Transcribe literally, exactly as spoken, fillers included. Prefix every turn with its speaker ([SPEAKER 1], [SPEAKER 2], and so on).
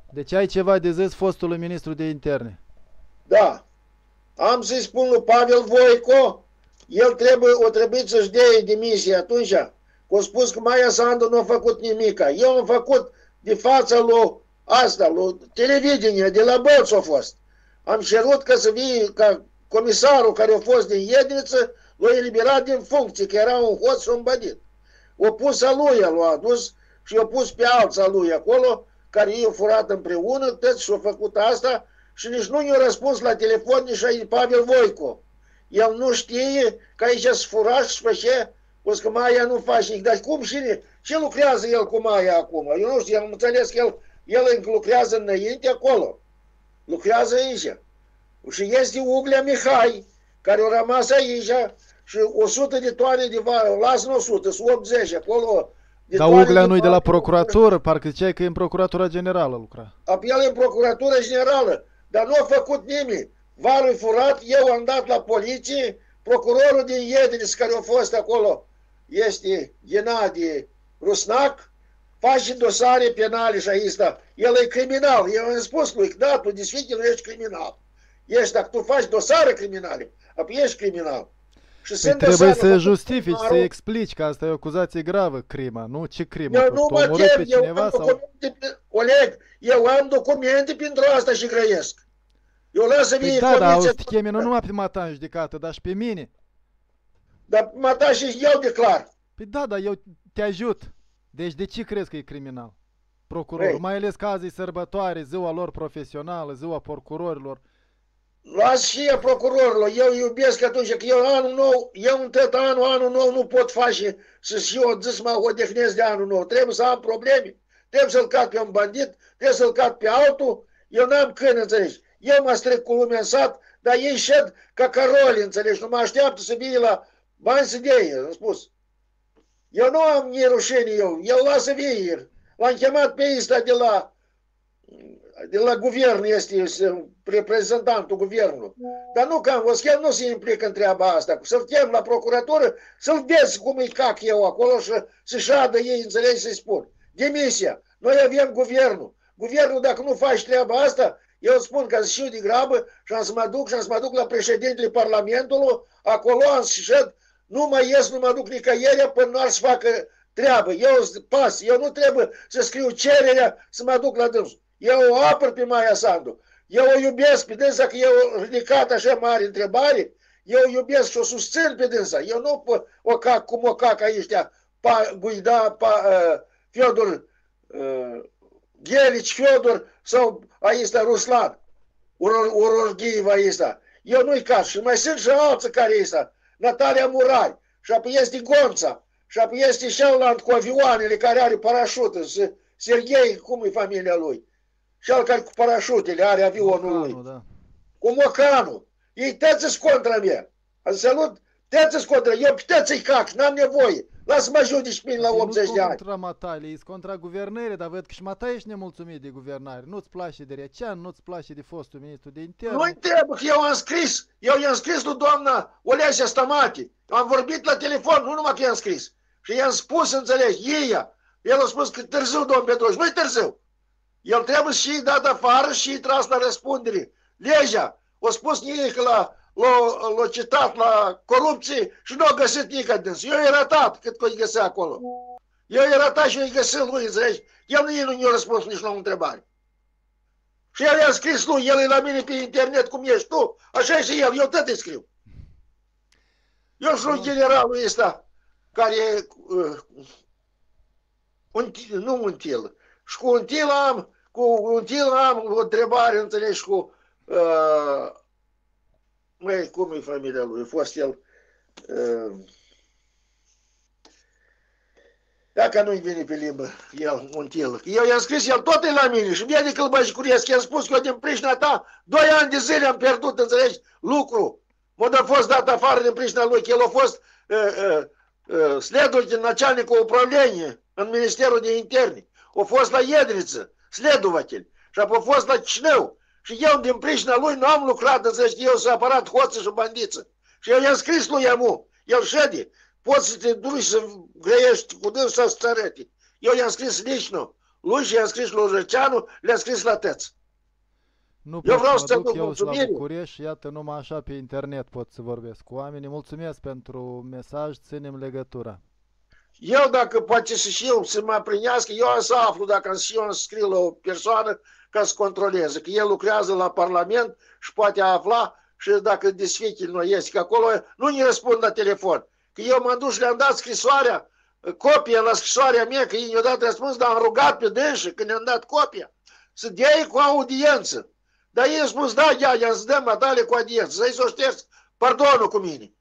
[SPEAKER 1] Deci ai ceva de zis fostului ministru de interne.
[SPEAKER 2] Da. Am să-i spun lui Pavel Voico, el trebuie, o trebuie să-și dea demisie atunci, că a spus că Maia Sandu nu a făcut nimica. Eu am făcut de fața lui asta, lui televiziune, de la Bălți a fost. Am cerut ca să vii, ca comisarul care a fost din Iedniță, l-a eliberat din funcție, că era un hoț și un bădit. O pus a lui, l-a adus și o pus pe alța lui acolo, care i-au furat împreună, toți și-au făcut asta și nici nu i-a răspuns la telefon nici Pavel Voico. El nu știe că aici se fura și făcea, o să că Maia nu face nimic. Dar cum și ce lucrează el cu Maia acum? Eu nu știu, eu am înțeles că el, el lucrează înainte acolo. Lucrează aici. Și este Uglea Mihai, care a rămas aici și o sută de toane de vară, lasă o sută, sunt optzeci acolo.
[SPEAKER 1] Dar Uglea nu-i de la procuratură, parcă ziceai că e în procuratura generală lucra.
[SPEAKER 2] El e în procuratura generală, dar nu a făcut nimic. Varul furat, eu am dat la poliție, procurorul din Iedniț care a fost acolo este Ghenadie Rusnac, face dosare penale și aici, el e criminal. Eu am spus lui, da, tu действительно ești criminal. Ești, dacă tu faci dosare criminale, apoi ești criminal.
[SPEAKER 1] Și păi trebuie să justifici, să explici că asta e o acuzație gravă, crima, nu? Ce crimă?
[SPEAKER 2] Eu nu mă tem, eu am
[SPEAKER 1] sau...
[SPEAKER 2] documente, Oleg, eu am documente pentru asta și grăiesc. Eu las să
[SPEAKER 1] păi
[SPEAKER 2] vie
[SPEAKER 1] da, dar o să te chemi nu numai pe Matan în judecată, dar și pe mine.
[SPEAKER 2] Dar Matan și eu declar.
[SPEAKER 1] Păi da, dar eu te ajut. Deci de ce crezi că e criminal? Procurorul, păi. Mai ales că azi e sărbătoare, ziua lor profesională, ziua procurorilor.
[SPEAKER 2] Las și eu procurorilor, eu iubesc atunci că eu anul nou, eu în tot anul, anul nou nu pot face să și eu zis mă odihnesc de anul nou. Trebuie să am probleme, trebuie să-l cat pe un bandit, trebuie să-l cat pe altul, eu n-am când, înțelegi. Eu mă stric cu lumea în sat, dar ei șed ca caroli, înțelegi, nu mă așteaptă să vii la bani să dea, am spus. Eu nu am nici rușenie eu, eu lasă vie. L-am chemat pe ăsta de la, de la guvern, este reprezentantul guvernului. Dar nu cam, o schimb nu se implică în treaba asta. Să-l chem la procuratură, să-l vezi cum îi cac eu acolo și să șadă ei, înțelegi, să-i spun. Demisia. Noi avem guvernul. Guvernul, dacă nu faci treaba asta, eu spun că să știu de grabă și am să mă duc și am să mă duc la președintele Parlamentului, acolo am să șed, nu mai ies, nu mă duc nicăieri până nu ar să facă treabă. Eu pas, eu nu trebuie să scriu cererea să mă duc la dânsul. Eu o apăr pe Maia Sandu. Eu o iubesc pe dânsa, că eu ridicat așa mare întrebare, eu o iubesc și o susțin pe dânsa. Eu nu o cac cum o cac aici, pa, Guida, pa, uh, Fiodor, uh, Ghelici, Fiodor sau aici Ruslan, Urorghiv aici. Eu nu-i cac și mai sunt și alții care este, Natalia Murai, și apoi este Gonța, și apoi este celălalt cu avioanele care are parașută, Serghei, cum e familia lui? Cel care cu parașutele are avionul lui.
[SPEAKER 1] Da.
[SPEAKER 2] Cu Mocanu. Ei tăți-s contra mea. Am salut, tăți-s contra. Eu pe tăți-i cac, n-am nevoie. Lasă-mă judici pe mine la optzeci de ani.
[SPEAKER 1] Nu contra Matalie, e contra guvernării, dar văd că și Matalie ești nemulțumit de guvernare. Nu-ți place de Recean, nu-ți place de fostul ministru de interne.
[SPEAKER 2] Nu-i trebuie, că eu am scris. Eu i-am scris lui doamna Olesia Stamati. Am vorbit la telefon, nu numai că i-am scris. Și i-am spus, înțelegi, ei. El a spus că târziu, domn Petroș, nu-i târziu. El trebuie și dat afară și tras la răspundere. Legea, a spus ei că l-a citat la corupție și nu a găsit nică dâns. Eu i-a ratat cât că îi găsea acolo. Eu i-a ratat și i-a găsit lui, înțelegi? El nu i-a răspuns nici la o întrebare. Și el i-a scris lui, el e la mine pe internet cum ești tu, așa e și el, eu tot îi scriu. Eu sunt generalul ăsta care uh, un, nu un til. Și cu un til am, cu un til am o întrebare, înțelegi, cu... Uh, măi, cum e familia lui? A fost el... Uh, dacă nu-i vine pe limbă, el, un til. Eu i-am scris, el tot e la mine și vine Călbășcuresc. I-am spus că eu din pricina ta, doi ani de zile am pierdut, înțelegi, lucru. M-a fost dat afară din pricina lui, că el a fost uh, uh, uh, sledul din начальникul upravlenie în Ministerul de Interne. A fost la Iedniță, sledovatel. Și apoi a fost la Chișinău. Și eu din pricina lui nu am lucrat, înțelegi, eu s-a apărat hoță și bandiță. Și eu i-am scris lui Amu, el șede, poți să te duci să grăiești cu dânsul să-ți arăte. Eu i-am scris lișno, lui și i-am scris lui Răceanu, le-am scris la Teț.
[SPEAKER 1] Nu
[SPEAKER 2] Eu
[SPEAKER 1] pot
[SPEAKER 2] vreau
[SPEAKER 1] să
[SPEAKER 2] să
[SPEAKER 1] mă duc
[SPEAKER 2] duc
[SPEAKER 1] eu și la
[SPEAKER 2] mulțumiri.
[SPEAKER 1] București și iată, numai așa pe internet pot să vorbesc cu oamenii. Mulțumesc pentru mesaj, ținem legătura.
[SPEAKER 2] Eu dacă poate să și eu să mă prinească, eu am să aflu dacă am și eu am să scriu la o persoană ca să controleze, că el lucrează la Parlament și poate afla și dacă desfechil nu este, că acolo nu ne răspund la telefon. Că eu m-am dus și le-am dat scrisoarea, copia la scrisoarea mea, că ei ne-au dat răspuns, dar am rugat pe dânsă, că ne-am dat copia, să dea ei cu audiență. Dar ei au spus, da, ia, i-am să dăm matale cu audiență, să-i s-o șters pardonul cu mine.